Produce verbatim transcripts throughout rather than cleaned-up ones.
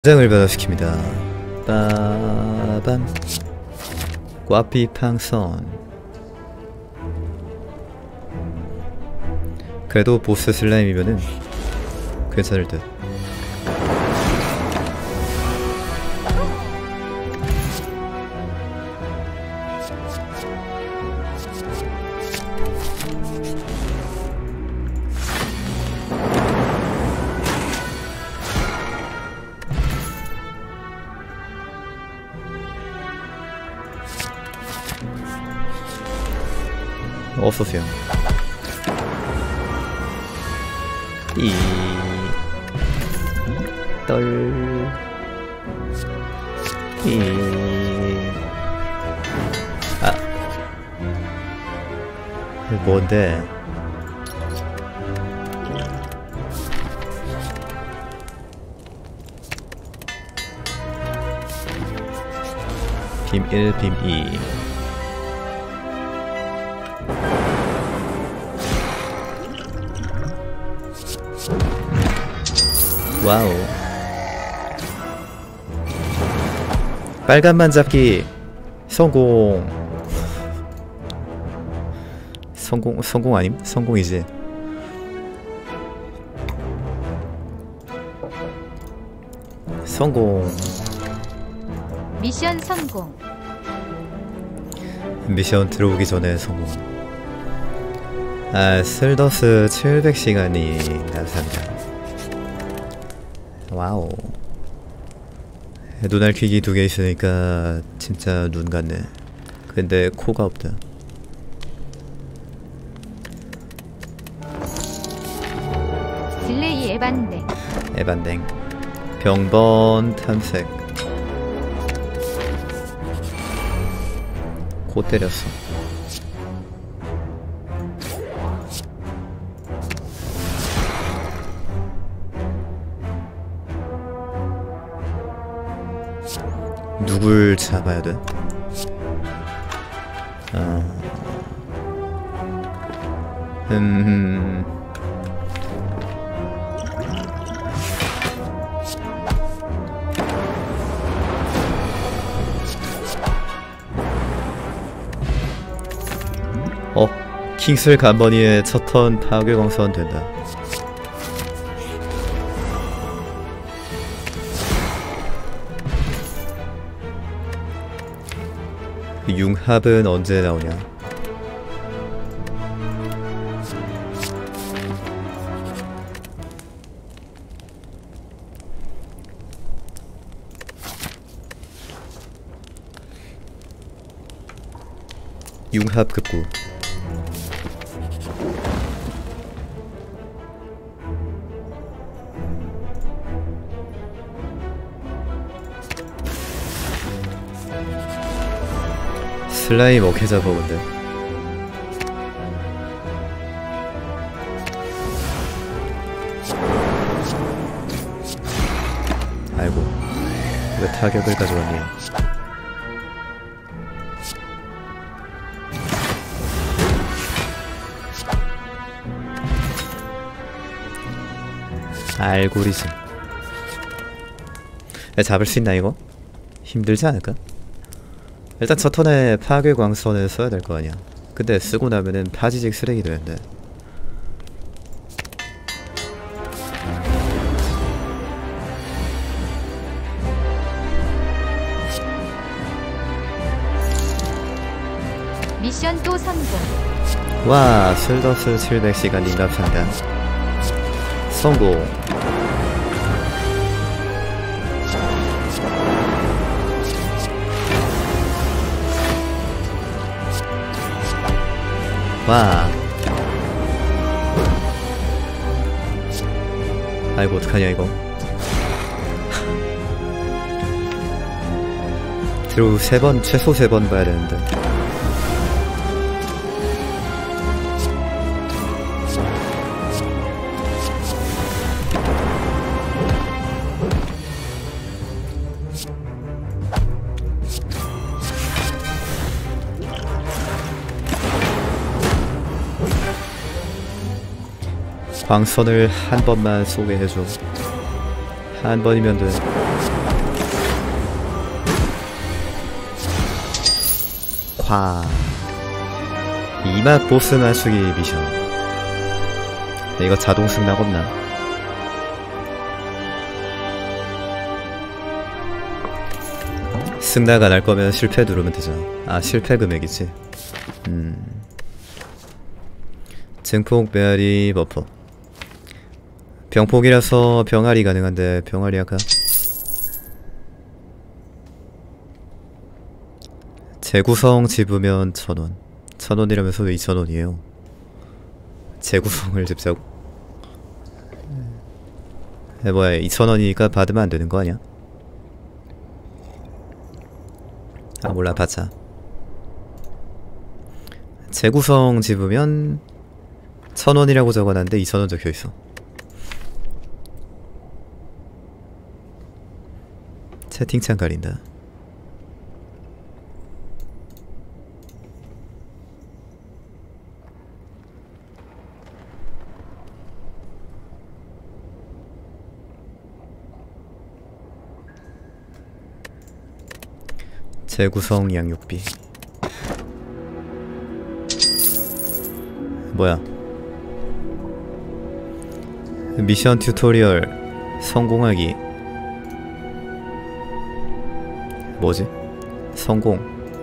장을 변화시킵니다. 빠밤. 꽈삐팡선. 그래도 보스 슬라임이면은 괜찮을 듯. 없었어요. 이 떨. 이 아. 뭔데? 빔 일, 빔 이. 와우. 빨간만 잡기 성공. 성공 성공 아님? 성공이지. 성공. 미션 성공. 미션 들어오기 전에 성공. 아, 슬더스 칠백 시간이 감사합니다. 와우. 눈알 퀴기 두 개 있으니까 진짜 눈 같네. 근데 코가 없다. 딜레이 에반데. 에반댕. 병번 탐색. 코 때렸어. 누굴 잡아야 돼? 아. 음. 어, 킹슬 간번이의 첫 턴 파괴 광선 된다. 융합은 언제 나오냐? 융합 급구. 슬라임 어케 잡아 근데. 아이고, 왜 타격을 가져왔니? 알고리즘. 야, 잡을 수 있나 이거? 힘들지 않을까? 일단 첫 턴에 파괴 광선을 써야 될 거 아니야. 근데 쓰고 나면은 파지직 쓰레기 되는데. 미션 또 성공. 와, 슬더스 칠백 시간 인갑상단. 성공. 와. 아이고 어떡하냐 이거. 드로우 세 번, 최소 세 번 봐야 되는데. 광선을 한 번만 쏘게 해줘. 한 번이면 돼. 아하. 이맛 보스 맞추기 미션. 이거 자동 승낙 없나? 승낙 안 할 거면 실패 누르면 되잖아. 아, 실패 금액이지. 음. 증폭 메아리 버퍼. 병폭이라서 병아리 가능한데 병아리 할까? 재구성 집으면 천원. 천원이라면서 왜 이천원이에요? 재구성을 집자고? 에 뭐야, 이천원이니까 받으면 안 되는 거 아니야? 아 몰라, 받자. 재구성 집으면 천원이라고 적어놨는데 이천원 적혀있어. 채팅창 가린다. 재구성 양육비. 뭐야? 미션 튜토리얼 성공하기. 뭐지? 성공.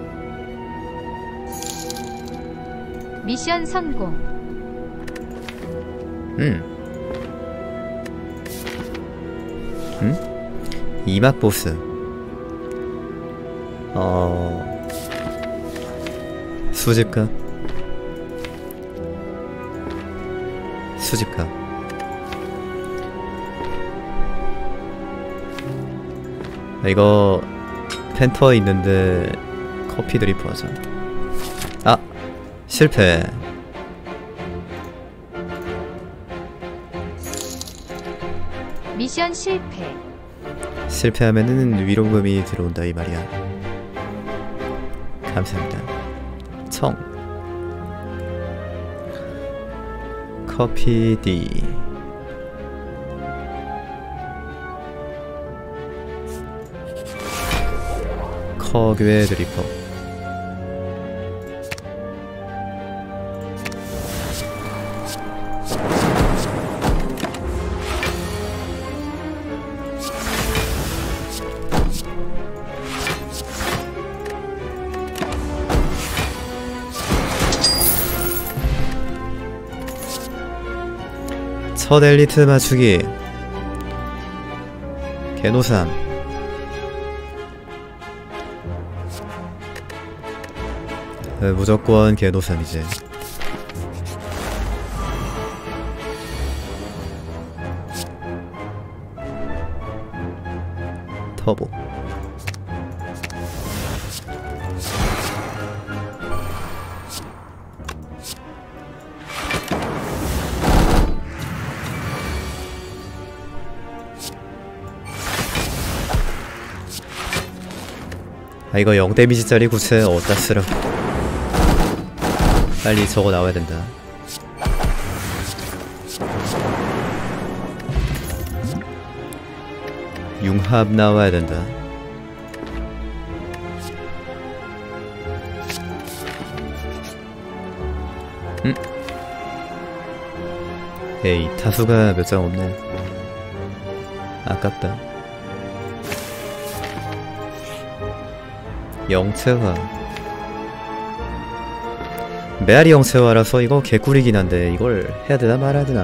미션 성공. 음. 음? 이맛 보스. 어... 수집가? 수집가. 이거 펜터 있는데 커피 드리프 하자. 아! 실패. 미션 실패. 실패하면은 위로금이 들어온다 이 말이야. 감사합니다. 청. 커피 D. 커괴 드리퍼. 첫 엘리트 맞추기. 개노삼. 네, 무조건 개노삼이지. 터보. 아 이거 영 데미지짜리 구체 어디다 쓰라고. 빨리 저거 나와야 된다. 융합 나와야 된다. 음? 에이 타수가 몇 장 없네. 아깝다. 영체화. 메아리 영체화라서 이거 개꿀이긴 한데 이걸 해야 되나 말아야 되나?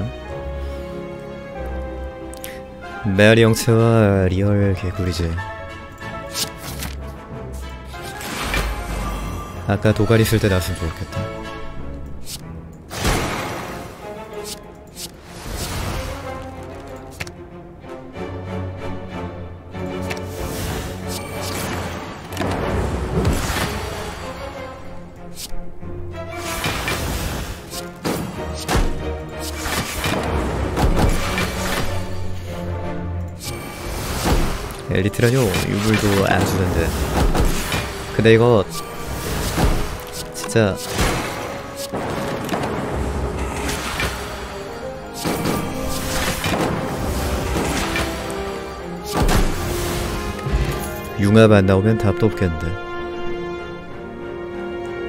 메아리 영체화 리얼 개꿀이지. 아까 도가리 쓸 때 나왔으면 좋겠다. 엘리트라뇨? 유물도 안 주는데. 근데 이거 진짜 융합 안 나오면 답도 없겠는데.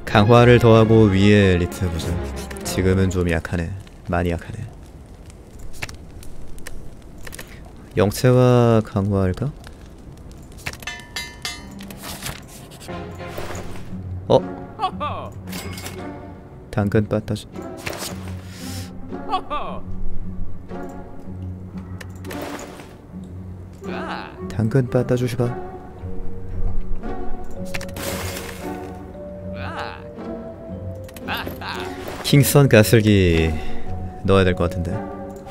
강화를 더하고 위에 엘리트 보자. 지금은 좀 약하네. 많이 약하네. 영체화 강화할까? 어? 당근 빠따주. 당근 빠따주시바. 킹선 가슬기 넣어야 될 것 같은데.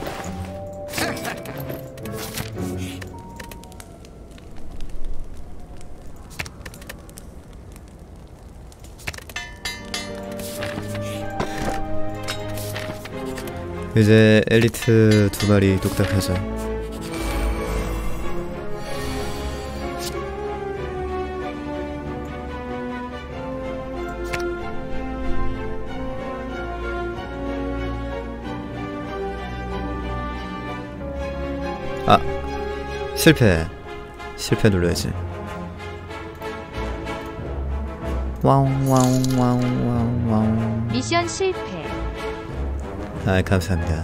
이제 엘리트 두 마리 뚝딱 하자. 아, 실패. 실패 눌러야지. 와웅 와웅 와웅 와웅 와웅. 미션 실패. 아, 감사합니다.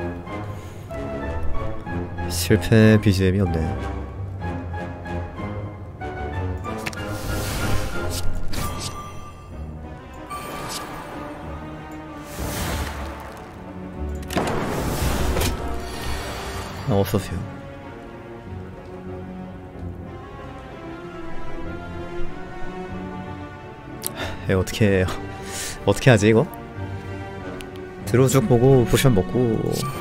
실패 비지엠이 없네. 아, 어서오세요. 에, 어떻게 해요? 어떻게 하지 이거? 드로죽 보고 포션 먹고.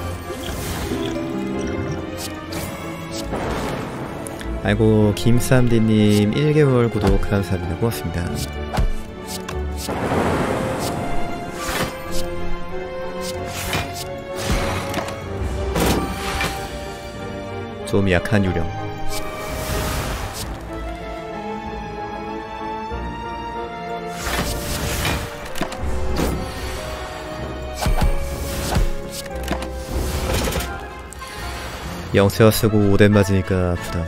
아이고, 김쌈디님 일 개월 구독 감사합니다. 고맙습니다. 좀 약한 유령. 영체화 쓰고 오덴 맞으니까 아프다.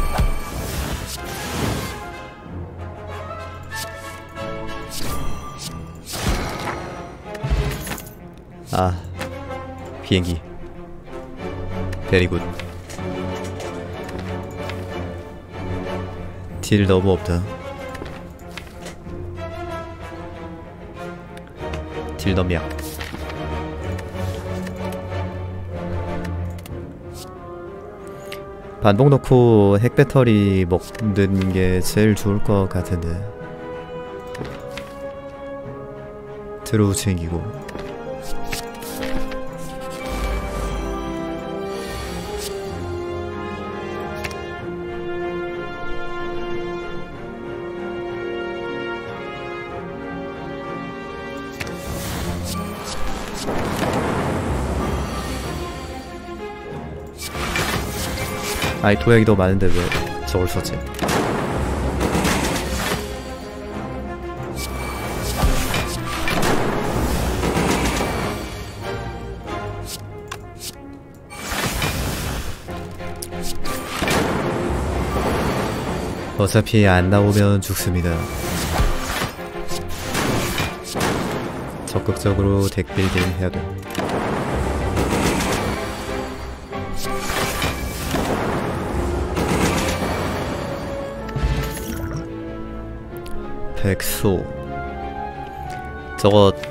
아, 비행기 베리굿. 딜 너무 없다. 딜 너무 약. 반복 넣고 핵배터리 먹는 게 제일 좋을 것 같은데. 드로우 챙기고. 아이, 도약이 더 많은데 왜 저걸 썼지? 어차피 안 나오면 죽습니다. 적극적으로 덱 빌딩 해야 돼. 백소. 저거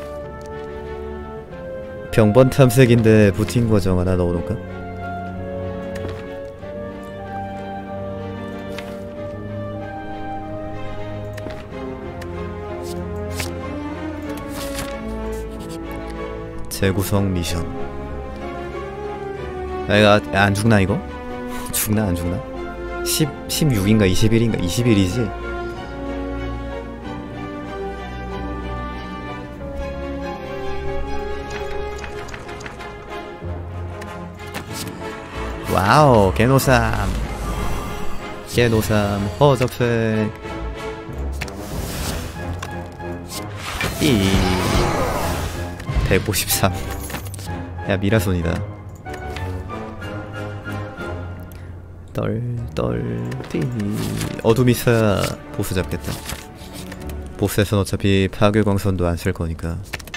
병번 탐색인데 부팅 과정 하나 넣어놓을까? 재구성 미션. 아, 이거 안 죽나 이거? 죽나 안 죽나? 십, 십육인가 이십일인가? 이십일이지? 와우, 개노삼. 개노삼 허접색. 이 백오십삼. 야, 미라손이다. 떨떨 띠. 어둠이사 보스 잡겠다. 보스에선 어차피 파괴광선도 안 쓸 거니까.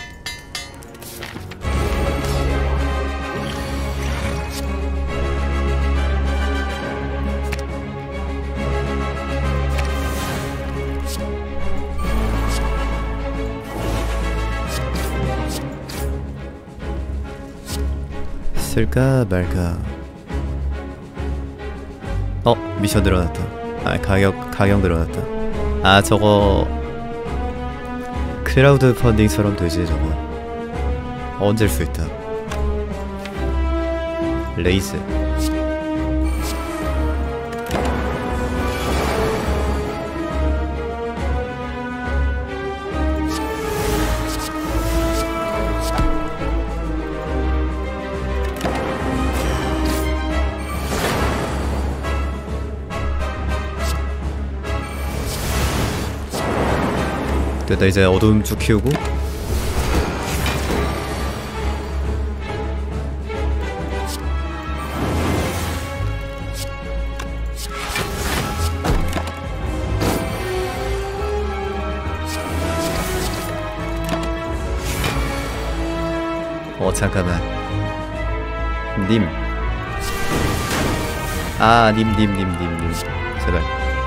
쓸까 말까. 어, 미션 늘어났다. 아, 가격 가격 늘어났다. 아, 저거 크라우드 펀딩처럼 되지 저거. 얹을 수 있다. 레이즈. 됐다. 이제 어둠 쭉 키우고. 어 잠깐만. 님. 아, 님 님 님 님 님 제발.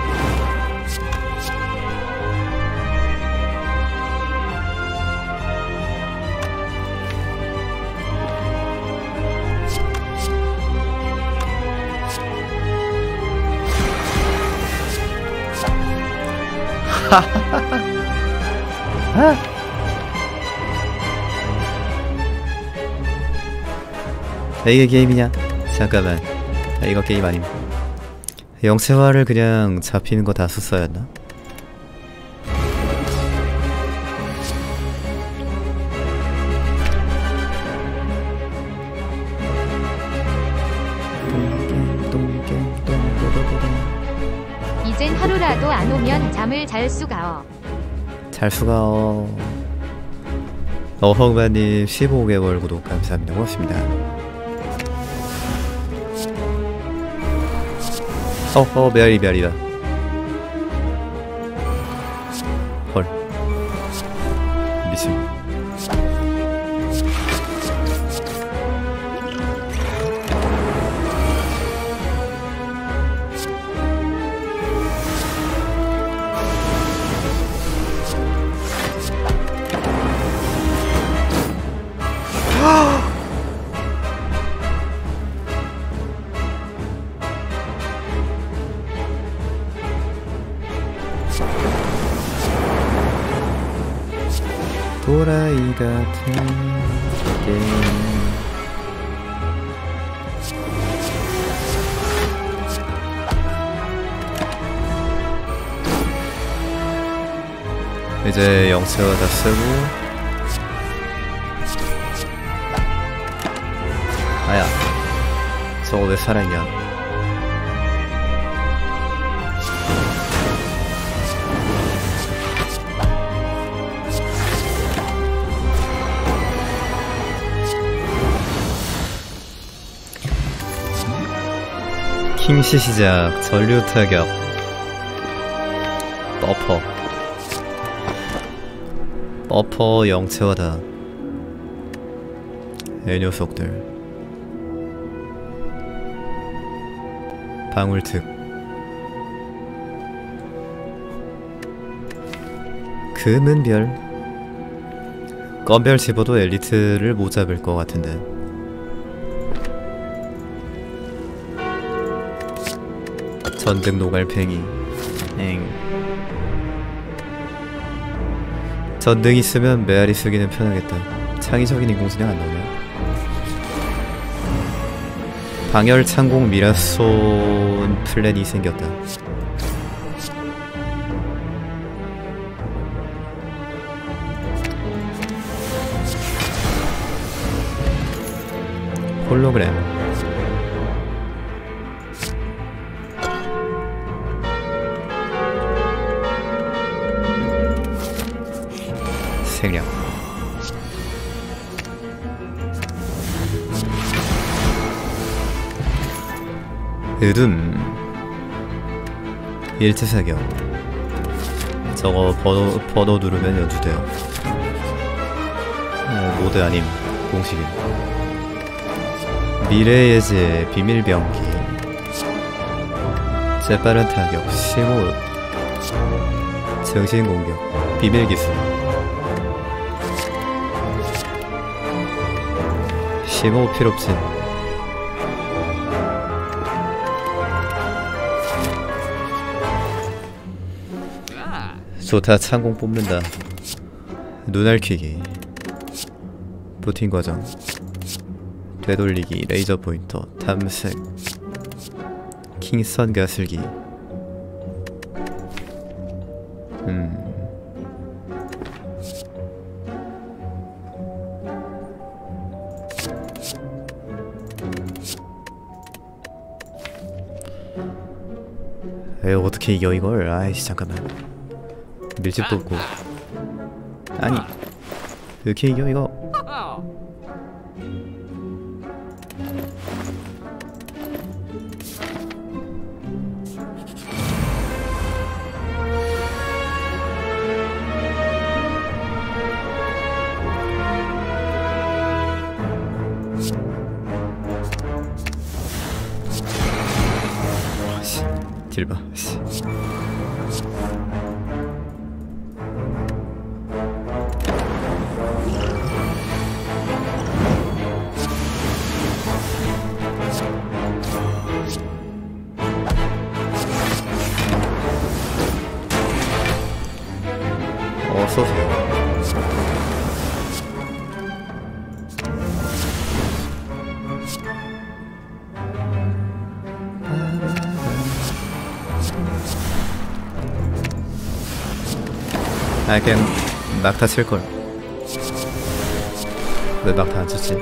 아, 이게 게임이냐? 잠깐만. 아, 이거 게임 아님. 영체화를 그냥 잡히는 거 다 썼어야 했나? 이젠 하루라도 안 오면 잠을 잘 수가어. 잘 수가어. 어흥마님 십오 개월 구독 감사합니다. 고맙습니다. 어어 메아리 메아리다. 헐 미친. 도라이 같은 게임. 이제 영체화 다 쓰고. 아야, 저거 왜 살아있냐? 킹시 시작. 전류 타격. 버퍼. 버퍼 영체화다. 이 녀석들. 방울특. 금은별. 건별 집어도 엘리트를 못 잡을 것 같은데. 전등 노갈팽이. 엥. 전등 있으면 메아리 쓰기는 편하겠다. 창의적인 인공지능 안 나오냐? 방열 창공 미라손 플랜이 생겼다. 홀로그램. 생략. 으둠. 일체 사격. 저거 번호, 번호 누르면 연주돼요. 어, 모드 아님 공식임. 미래예제 비밀병기 재빠른 타격 심호흡 정신공격 비밀기술 심호흡 필요없진. 좋다. 창공 뽑는다. 눈알퀴기 부팅 과정 되돌리기 레이저 포인터 탐색 킹선 가슬기. 음 에이 어떻게 이겨 이걸. 아이씨 잠깐만. 밀집도 없고. 아니 이렇게 이겨 이거. 아씨 딜봐. 씨. 어서오세요. 아 그냥 막타 칠걸. 왜 막타 안 쳤지?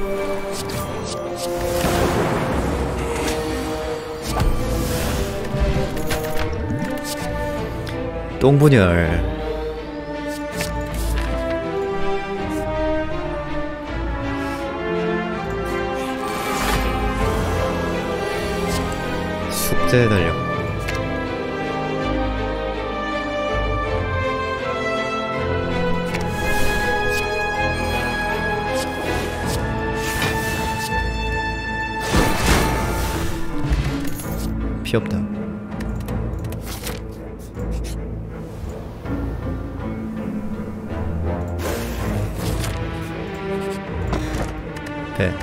똥분열. 숙제 달력. 피 없다. 배.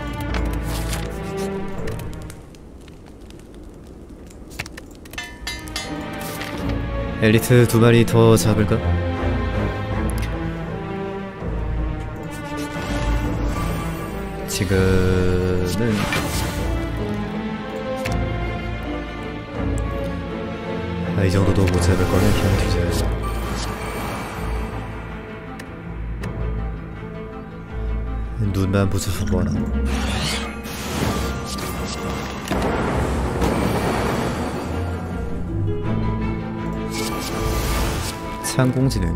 엘리트 두 마리 더 잡을까? 지금은 아, 이 정도도 못 잡을 거는 그냥 뒤져야지. 눈만 부숴서 뭐하나. 창공지능.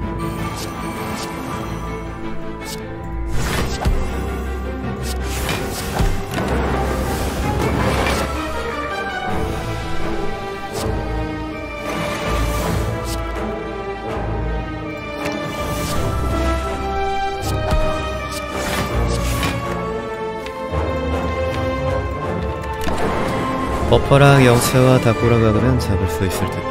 버퍼랑 영체와 다꾸랑 박으면 잡을 수 있을 듯.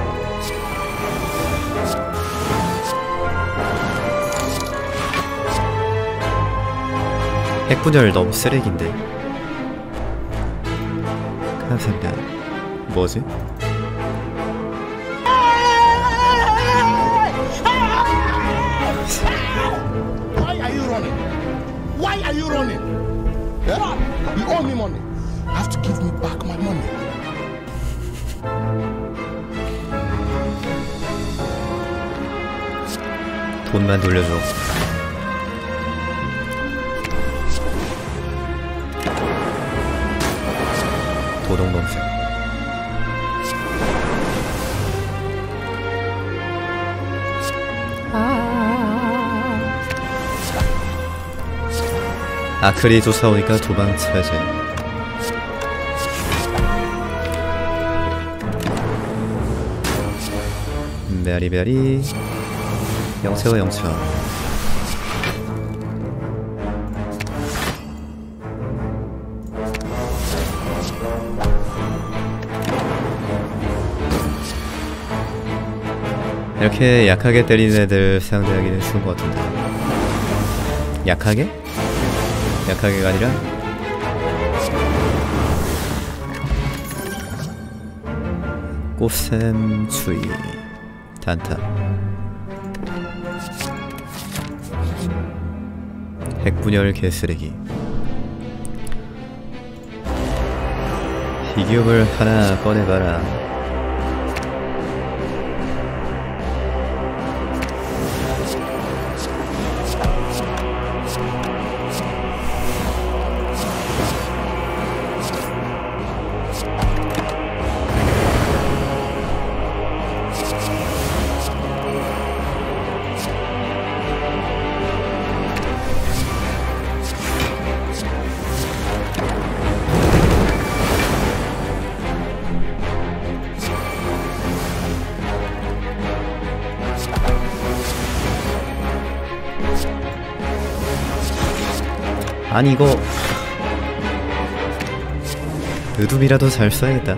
핵분열 너무 쓰레기인데. 감사합니다. 뭐지? Why are you running? Why are you running? Yeah? You owe me money. You have to give me back my money. 돈만 돌려줘. 도동동생. 아크리 쫓아오니까 도망쳐야지. 메아리메아리 영채와 영채. 이렇게 약하게 때리는 애들 상대하기는 쉬운 것 같은데. 약하게? 약하게가 아니라 꽃샘 추위 단타 핵분열 개쓰레기. 희귀용을 하나 꺼내봐라. 아니 이거 의둠이라도 잘 써야겠다.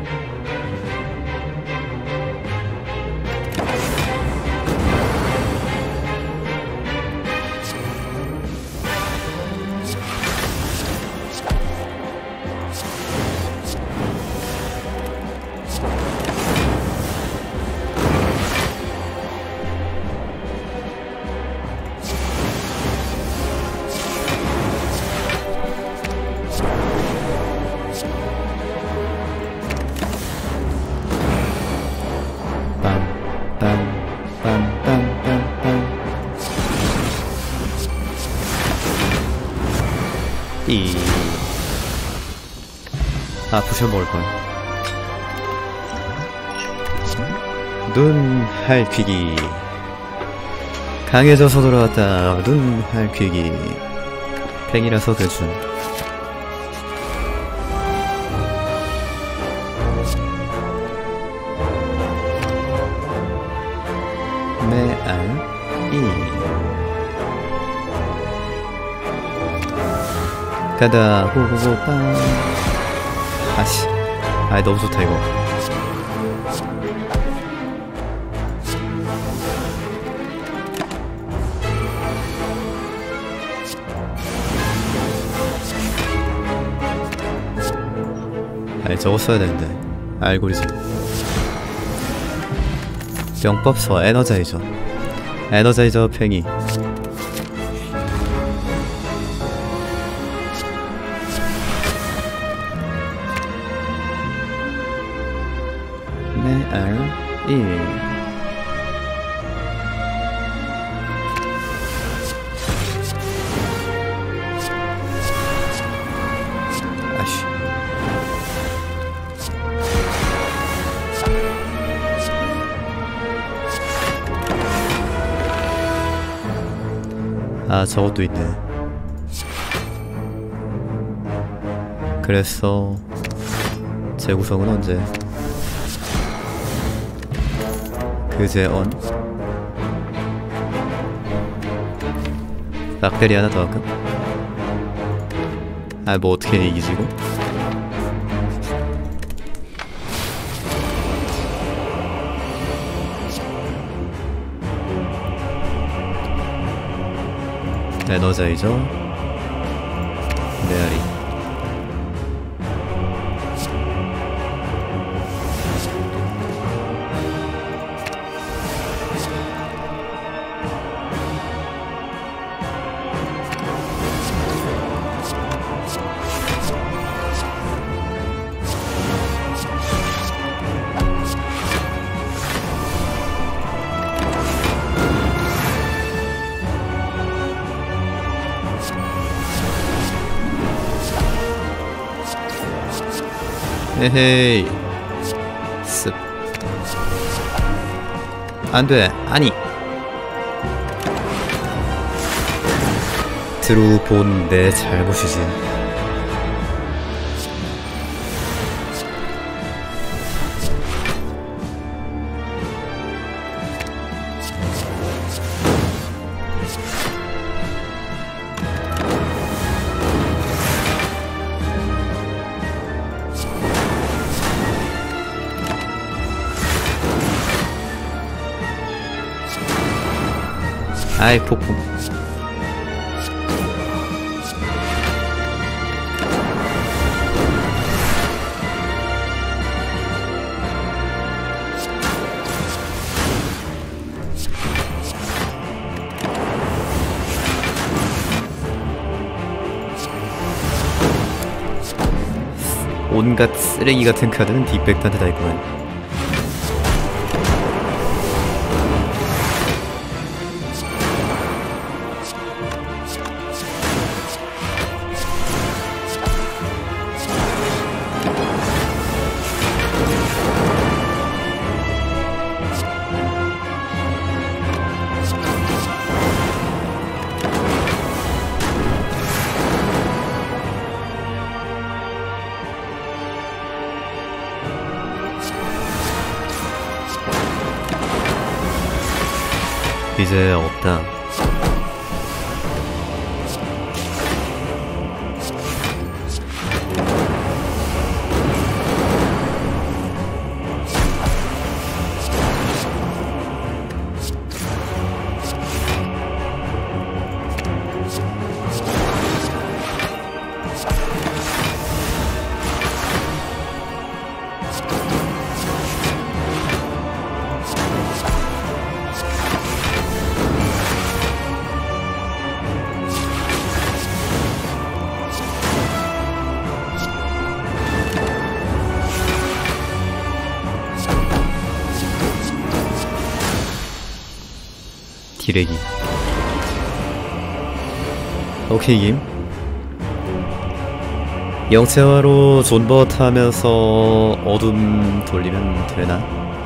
이. 아, 부셔 먹을걸. 눈 할퀴기. 강해져서 돌아왔다. 눈 할퀴기. 팽이라서 대충. 메알 이. 가다 고고고 빵. 아씨, 아이 너무 좋다 이거. 아니 저거 써야 되는데. 알고리즘. 병법서 에너자이저. 에너자이저 팽이. 메알 일. 아씨. 아 저것도 있네. 그래서 재구성은 언제? 그제 언? 락베리 하나 더 할까? 아 뭐 어떻게 이기지 이거? 에너자이저 메아리. 에헤이 습 안돼. 아니 들어본 내 잘못이지. 아이 폭풍. 온갖 쓰레기 같은 카드는 뒷백한테 다 있구만. 이제 없다. 기레기. 오케이 김. 영체화로 존버 타면서 어둠 돌리면 되나?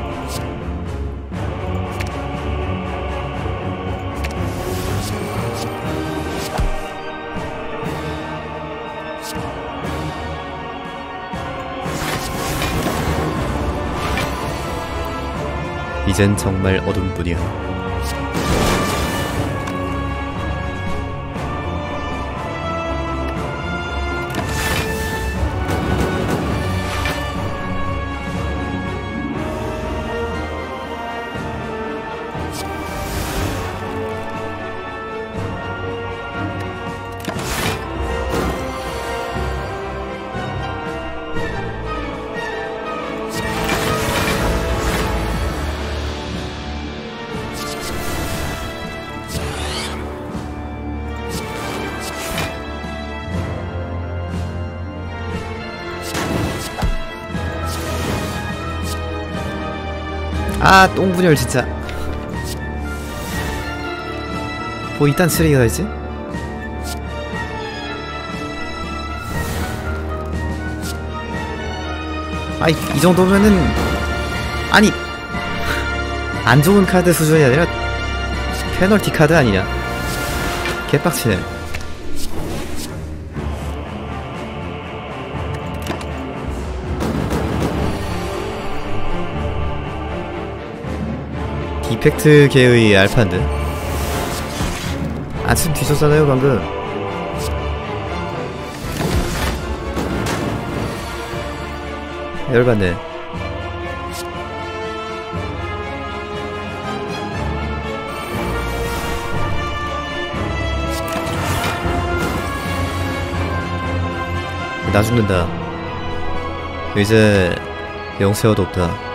이젠 정말 어둠뿐이야. 아 똥분열 진짜. 뭐 이딴 쓰레기가 있지? 아이 이 정도면은 아니 안 좋은 카드 수준이 아니라 페널티 카드 아니냐. 개빡치네. 디펙트 계의 알판드. 아침 뒤졌잖아요 방금. 열받네. 나 죽는다. 이제 영세어도 없다.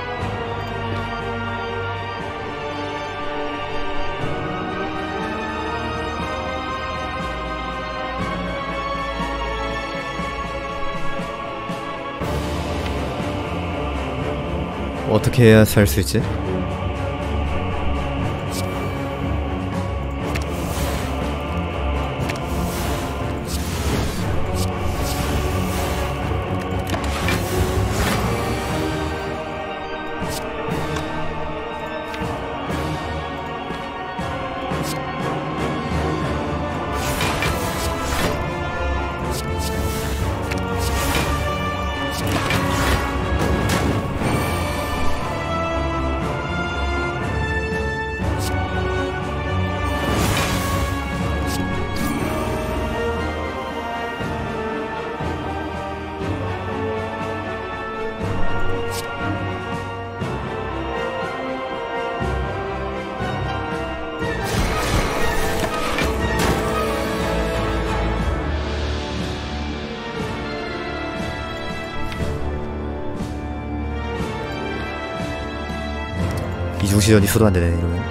어떻게 해야 살 수 있지? 이중시전이 수도 안되네 이러면.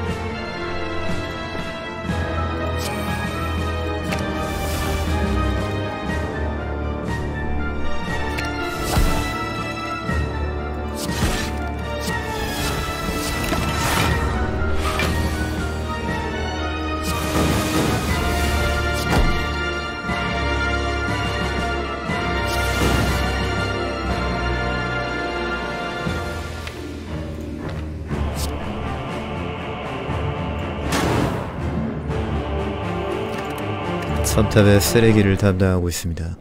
첨탑의 쓰레기를 담당하고 있습니다.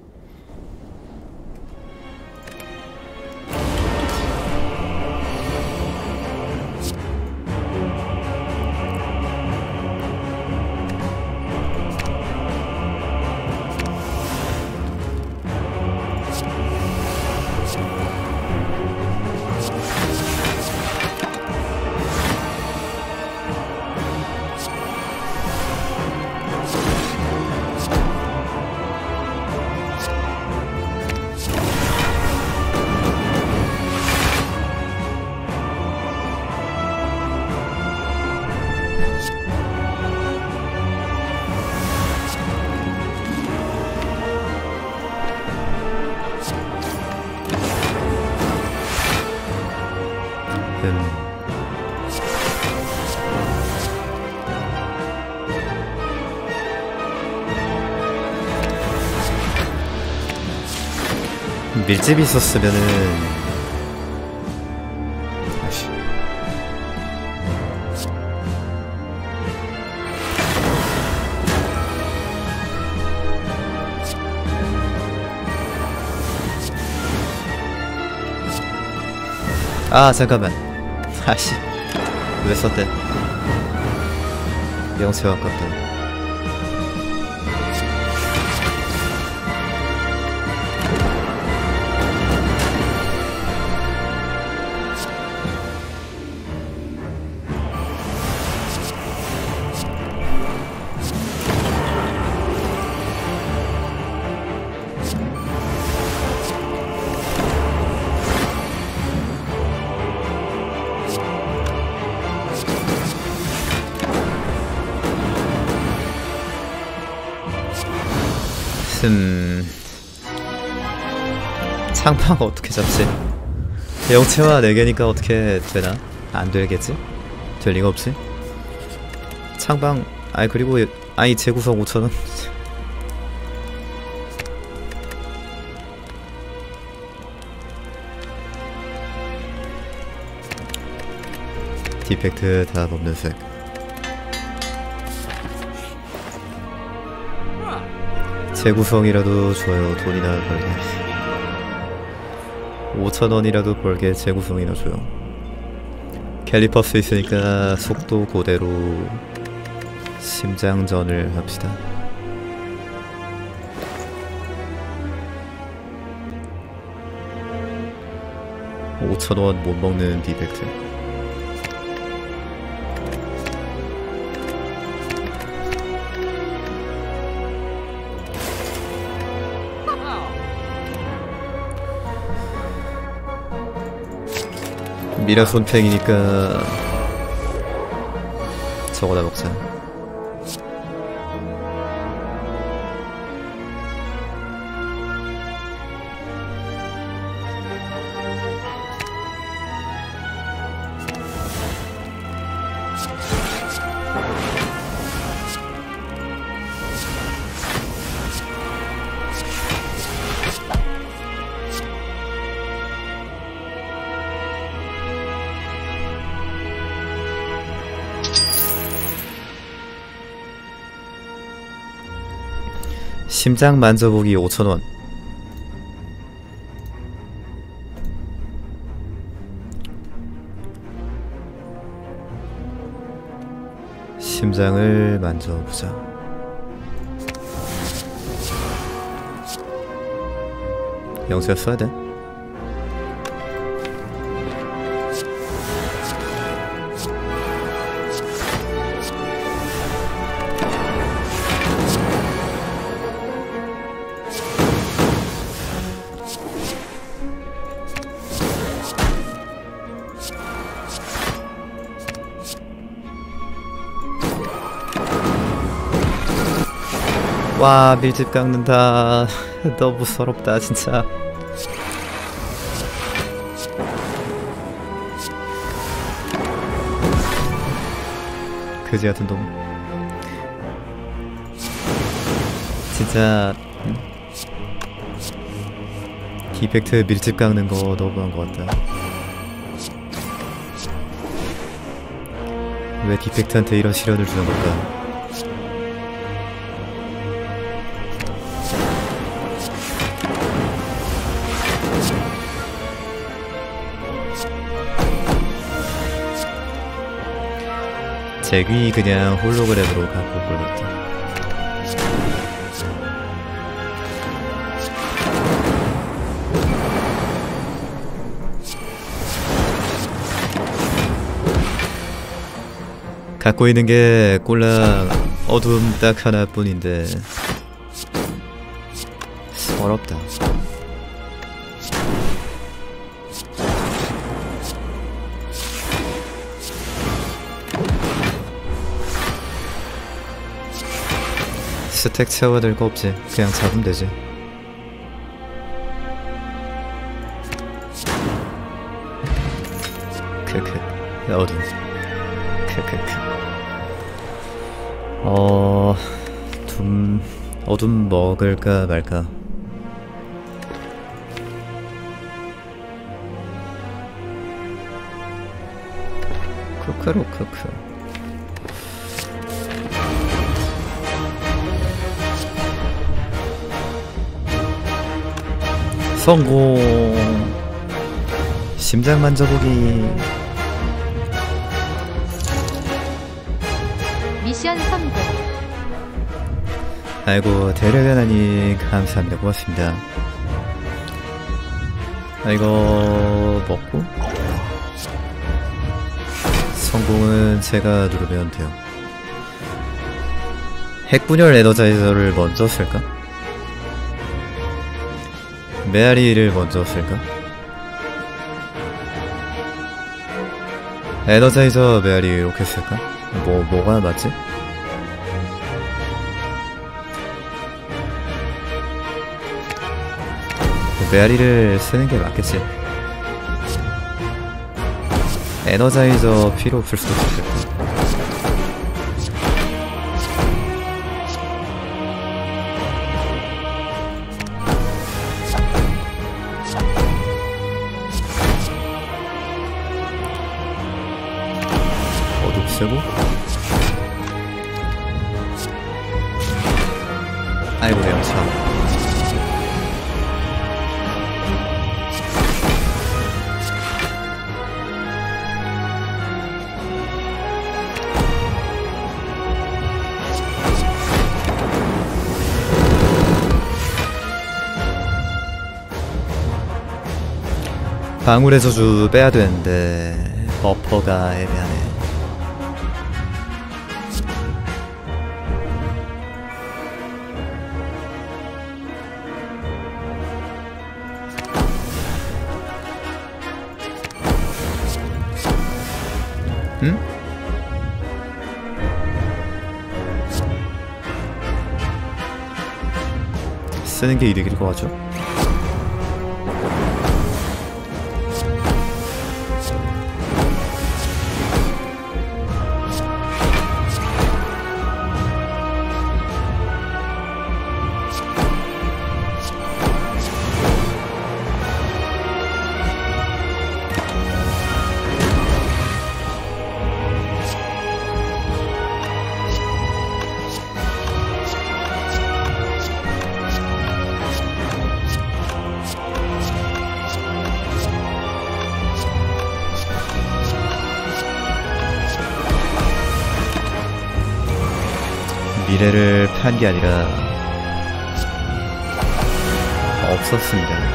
밀집이 있었으면은 아씨. 아 잠깐만. 아씨 왜 썼대. 영세와 아깝다. 음... 창방 어떻게 잡지? 영체화 네 개니까 어떻게 되나? 안 되겠지? 될 리가 없지? 창방... 아니 그리고 아니 재구성 오천 원 디펙트 다 없는 색. 재구성이라도 줘요. 돈이나 벌게. 오천 원이라도 벌게 재구성이나 줘요. 캘리퍼스 있으니까 속도 그대로 심장전을 합시다. 오천 원 못 먹는 디펙트. 미라 손팽이니까 저거다 먹자. 심장 만져보기 오천 원. 심장을 만져보자. 영수야 써야 돼. 와 밀집 깎는다. 너무 서럽다 진짜. 그지 같은 놈. 진짜 음. 디펙트 밀집 깎는 거 너무한 것 같다. 왜 디펙트한테 이런 시련을 주는 걸까? 잭이 그냥 홀로그램으로 갖고 올 걸 같다. 갖고 있는 게 꼴랑 어둠 딱 하나뿐인데 서럽다. 스택 채워야 될 거 없지. 그냥 잡으면 되지. 크크 어둠 크크크. 어... 둠... 어둠 먹을까 말까. 크크로 크크. 성공. 심장 만져보기. 미션 성공. 아이고 데려가다니 감사합니다. 고맙습니다. 아 이거 먹고 성공은 제가 누르면 돼요. 핵분열 에너자이저를 먼저 쓸까? 메아리를 먼저 쓸까? 에너자이저 메아리 이렇게 쓸까? 뭐, 뭐가 맞지? 메아리를 쓰는 게 맞겠지. 에너자이저 필요 없을 수도 있겠다. 어둡 쓰고 아이고 내가 참. 방울의 저주 빼야 되는데 버퍼가 애매하네. 응? 쓰는 게 이득일 것 같죠? 미래를 판 게 아니라 없었습니다.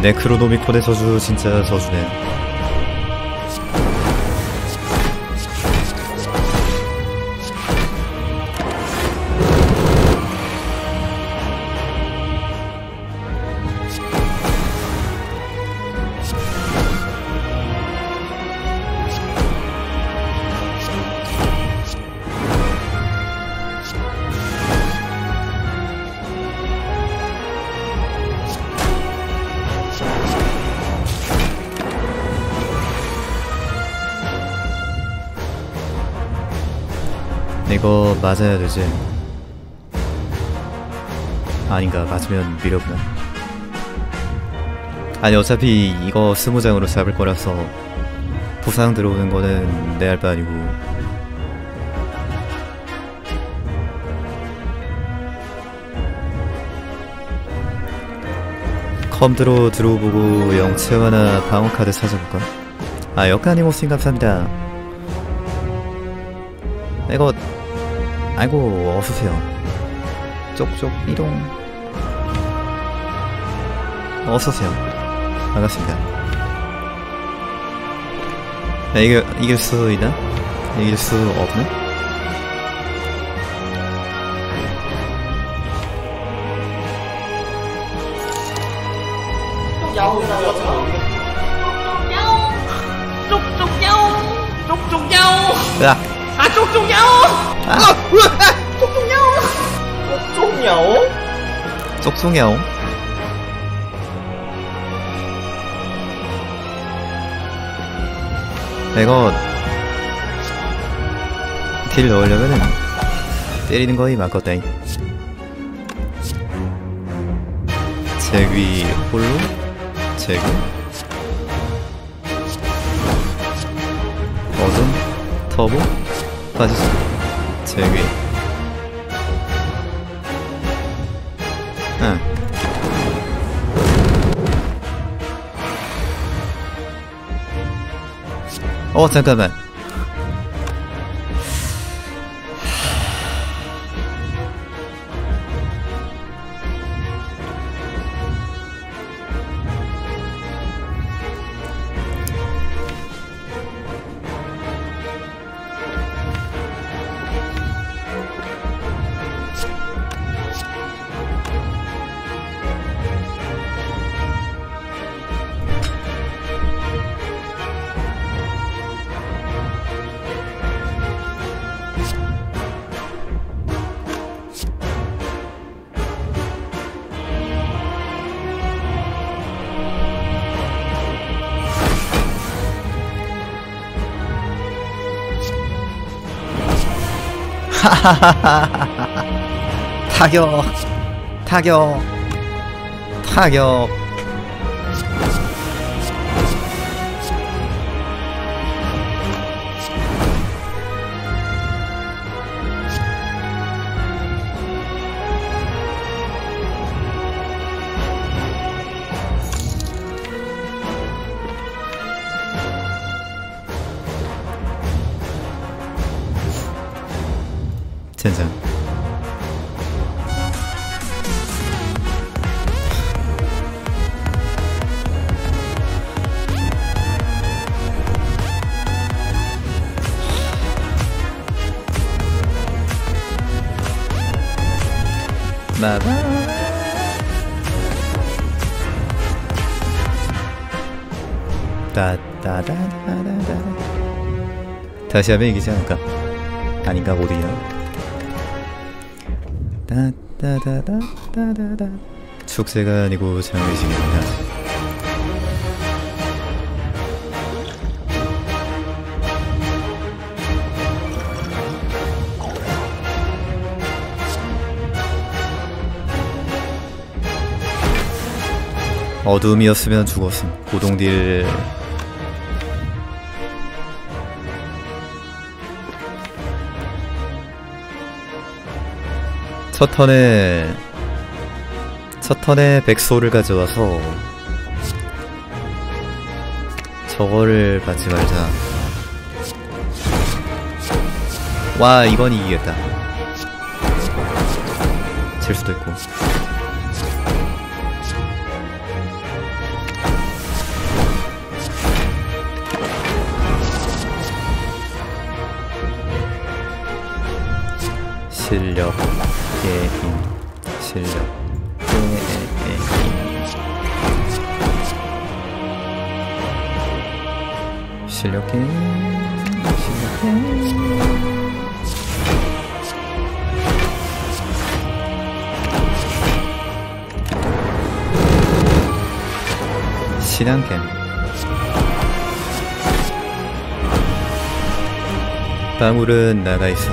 네크로노미콘의 저주 진짜 저주네. 이거 맞아야 되지. 아닌가, 맞으면 미려구나. 아니 어차피 이거 스무 장으로 잡을 거라서 부상 들어오는 거는 내 할 바 아니고. 컴드로 들어보고 영체화나 방어카드 찾아볼까? 아 역가니모스님 감사합니다. 이거 아이고 어서오세요. 쪽쪽 이동. 어서오세요. 반갑습니다. 야, 이겨, 이길 수 있나? 이길 수 없나? 야옹 쪽쪽 야옹 쪽쪽 야옹 으악! 아 쪽쪽 야옹 아 쪽쪽 야옹 쪽쪽 야옹 쪽송야옹. 이거 딜 넣으려면은 때리는 거이 맞겠다잉. 제귀 홀로 제귀 어둠 터보 빠지지 제귀. 응. 어 잠깐만. 타격 타격 타격. 젠장. 마바 따따다다다다. 다시 하면 이기지 않을까? 아닌가 모르겠네. 따따다다다다다. 축제가 아니고 장례식입니다. 어둠이었으면 죽었음. 고동딜. 첫 턴에 첫 턴에 백소를 가져와서 저거를 받지 말자. 와 이건 이기겠다. 질 수도 있고. 실력 게임 실력 게임 실력 게임 실력 게임 신한 게임 방울은 나가 있어.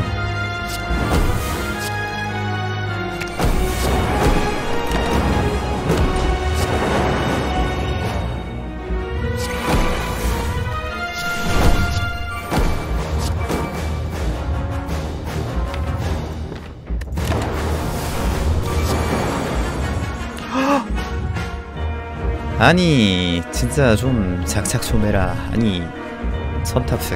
아니 진짜 좀 작작 좀 해라. 아니 선탑색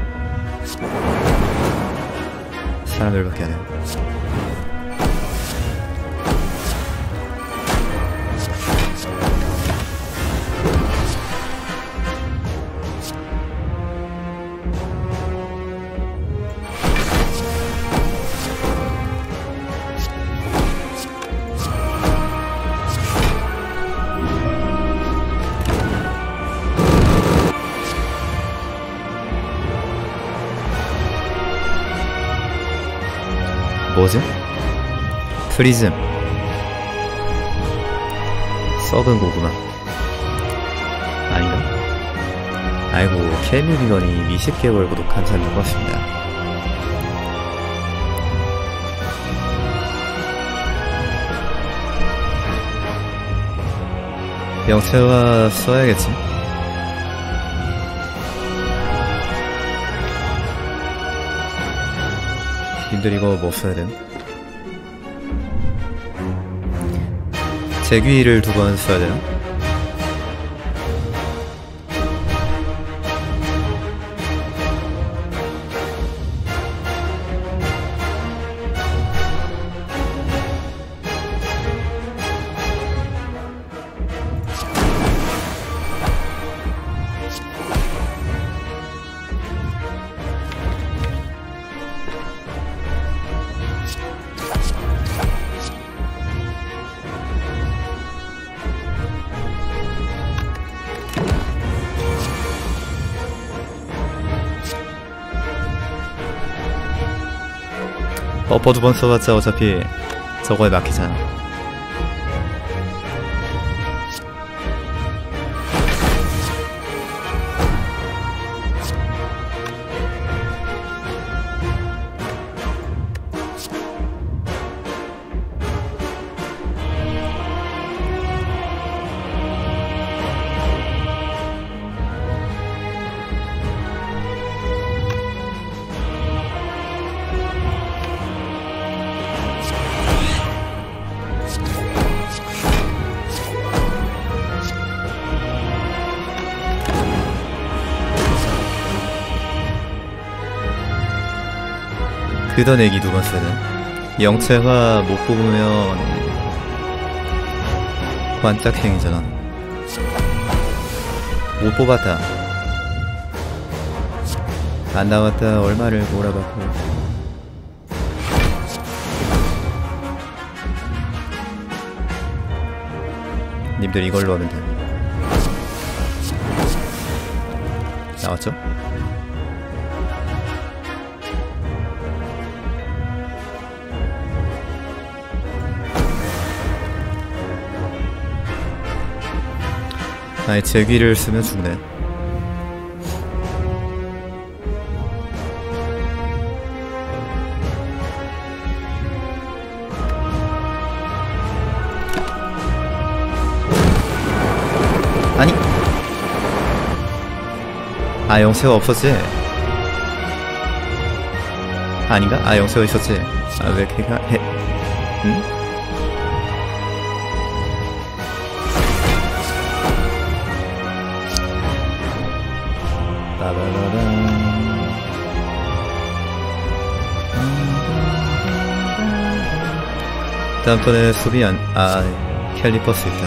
사람들밖에 안해. 뭐지? 프리즘 썩은 고구마 아닌가? 아이고 케미비건이 이십 개월 구독 감사합니다. 고맙습니다. 영채화 써야겠지? 님들 이거 뭐 써야 됨? 제귀를 두 번 써야 되나? 버퍼 두 번 써봤자 어차피 저거에 막히잖아. 걷어내기 두 번 쓰는 영채화 못 뽑으면 관짝행이잖아. 못 뽑았다 안 나왔다 얼마를 몰아받고. 님들 이걸로 하면 돼. 나왔죠? 아니 제귀를 쓰면 죽네. 아니 아 영세가 없었지? 아닌가? 아 영세가 있었지? 아 왜 걔가 해? 응? 다음번에 수비 안, 아, 캘리퍼스 있다.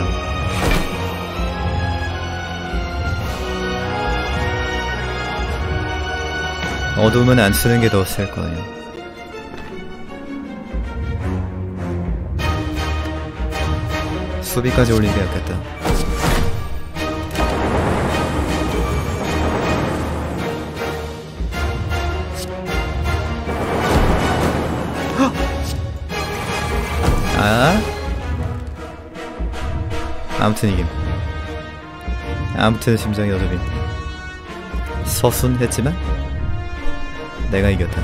어두우면 안 쓰는 게 더 셀 거 아니야. 수비까지 올린 게 낫겠다. 아? 아무튼 이김. 아무튼 심장이 여전히 서순했지만 내가 이겼다.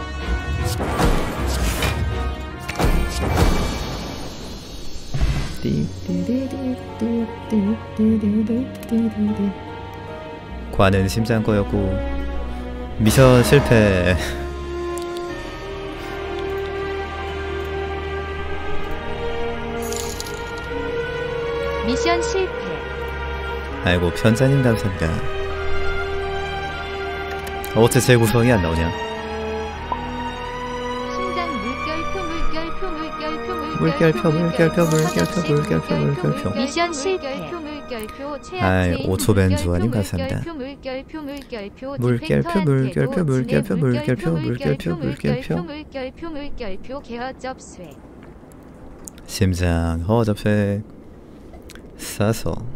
관은 심장 거였고 미션 실패. 미션 실패. 아이고 편자님 감사합니다. 어째 제 구성이 안 나오냐? 심장 물결표 물결표 물결표 물결표 물결표 물결표 물결표 물결표. 미션 실패. 물결표 아이 오초 벤주아님 감사합니다. 물결표 물결표 물결표 물결표 물결표 물결표 물결표 물결표 물결표 물결표 개어 접수해. 심장 허접색 싸서